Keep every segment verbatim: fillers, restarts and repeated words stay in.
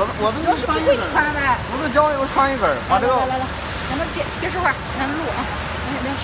我我都要是不会穿呗。 我都教你，我穿一根，把这个。 来来来，咱们别别说话，咱们录啊。来来。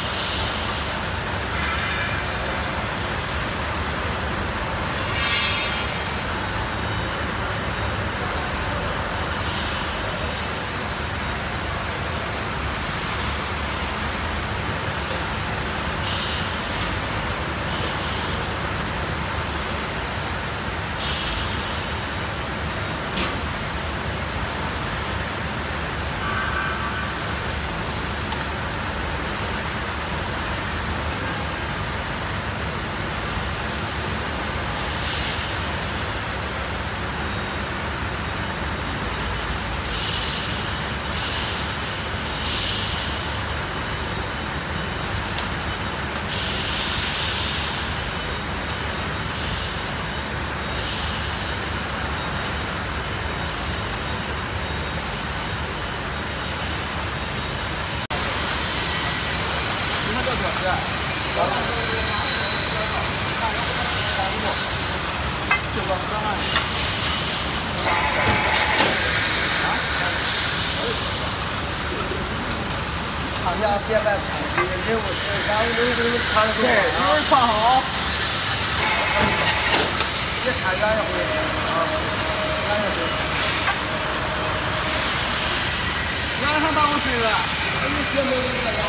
厂家别摆空的，任务是咱们都都穿的对，一会儿穿好，别看远一回啊，远一回。晚上打我睡了，哎，别没这个。